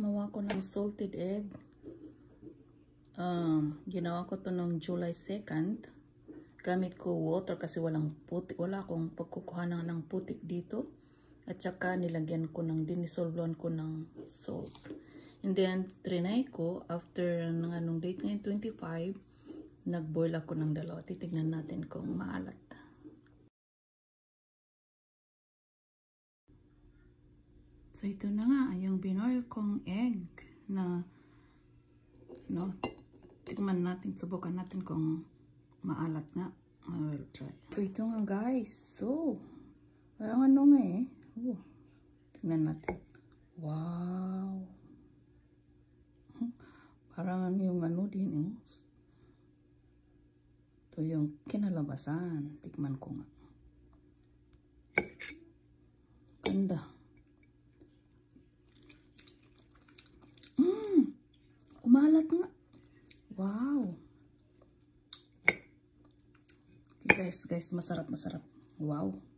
gumawa ko ng salted egg. Ginawa ko to noong July 2nd. Gamit ko water kasi wala akong pagkukuha ng putik dito. At saka nilagyan ko ng dinisolvean ko ng salt. And then trinay ko after ng date ngayon 25, nagboil ako ng dalawa. Titignan natin kung maalat. So ito na nga yung binoil kong egg na tikman natin, subukan natin kung maalat nga. I will try. So ito nga guys. So parang tingnan natin. Wow. Parang yung din ito yung kinalabasan. Tikman ko nga. Ganda. Umalat nga. Wow. Okay, guys, masarap. Wow.